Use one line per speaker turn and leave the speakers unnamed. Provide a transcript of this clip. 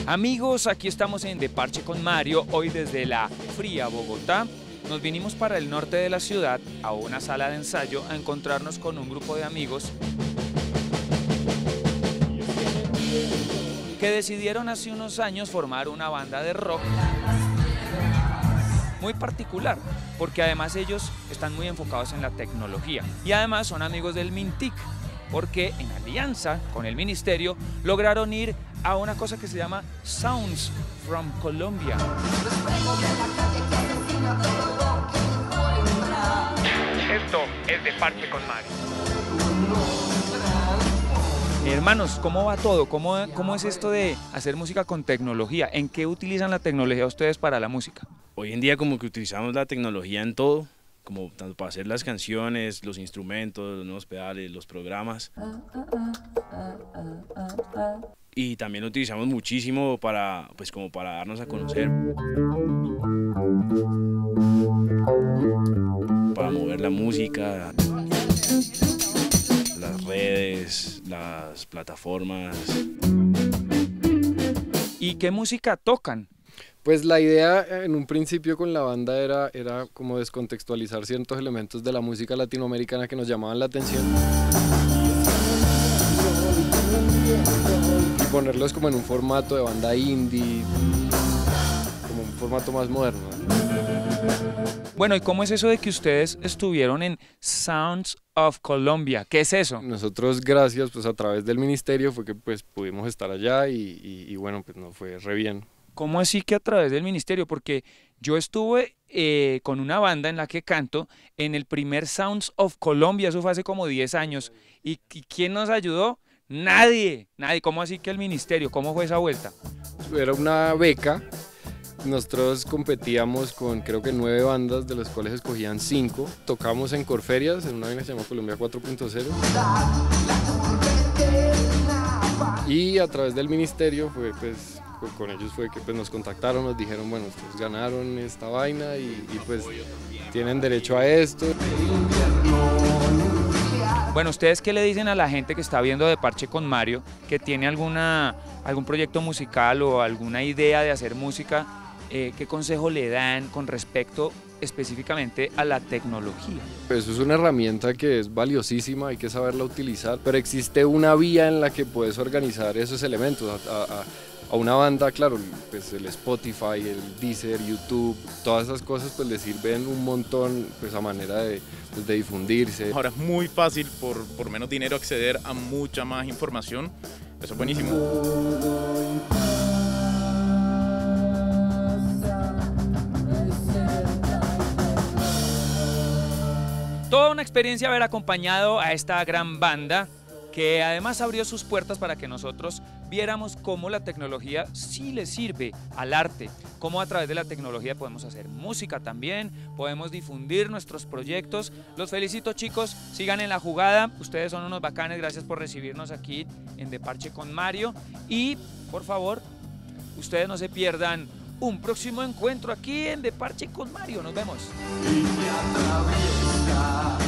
Amigos, aquí estamos en De Parche con Mario, hoy desde la fría Bogotá. Nos vinimos para el norte de la ciudad, a una sala de ensayo, a encontrarnos con un grupo de amigos que decidieron hace unos años formar una banda de rock muy particular, porque además ellos están muy enfocados en la tecnología y además son amigos del Mintic, porque en alianza con el ministerio lograron ir a una cosa que se llama Sounds from Colombia. Esto es De Parche con Mario. Hermanos, ¿cómo va todo? ¿Cómo es esto de hacer música con tecnología? ¿En qué utilizan la tecnología ustedes para la música?
Hoy en día como que utilizamos la tecnología en todo, como tanto para hacer las canciones, los instrumentos, los nuevos pedales, los programas. Y también lo utilizamos muchísimo para, pues, como para darnos a conocer. Para mover la música, las redes, las plataformas.
¿Y qué música tocan?
Pues la idea en un principio con la banda era como descontextualizar ciertos elementos de la música latinoamericana que nos llamaban la atención y ponerlos como en un formato de banda indie, como un formato más moderno.
Bueno, ¿y cómo es eso de que ustedes estuvieron en Sounds of Colombia? ¿Qué es eso?
Nosotros, gracias, pues a través del ministerio fue que pues pudimos estar allá y bueno, pues nos fue re bien.
¿Cómo así que a través del ministerio? Porque yo estuve con una banda en la que canto en el primer Sounds of Colombia, eso fue hace como 10 años. ¿Y quién nos ayudó? Nadie. ¿Cómo así que el ministerio? ¿Cómo fue esa vuelta?
Era una beca. Nosotros competíamos con creo que 9 bandas, de las cuales escogían 5. Tocamos en Corferias, en una vaina que se llama Colombia 4.0. Y a través del ministerio fue pues... con ellos fue que pues, nos contactaron, nos dijeron, bueno, ustedes ganaron esta vaina y pues tienen derecho a esto.
Bueno, ¿ustedes qué le dicen a la gente que está viendo De Parche con Mario, que tiene algún proyecto musical o alguna idea de hacer música? ¿Qué consejo le dan con respecto específicamente a la tecnología?
Pues es una herramienta que es valiosísima, hay que saberla utilizar, pero existe una vía en la que puedes organizar esos elementos. A una banda, claro, pues el Spotify, el Deezer, YouTube, todas esas cosas pues le sirven un montón pues a manera de difundirse.
Ahora es muy fácil por menos dinero acceder a mucha más información, eso es buenísimo.
Toda una experiencia haber acompañado a esta gran banda que además abrió sus puertas para que nosotros viéramos cómo la tecnología sí le sirve al arte, cómo a través de la tecnología podemos hacer música también, podemos difundir nuestros proyectos. Los felicito, chicos, sigan en la jugada, ustedes son unos bacanes, gracias por recibirnos aquí en De Parche con Mario y por favor, ustedes no se pierdan un próximo encuentro aquí en De Parche con Mario, nos vemos.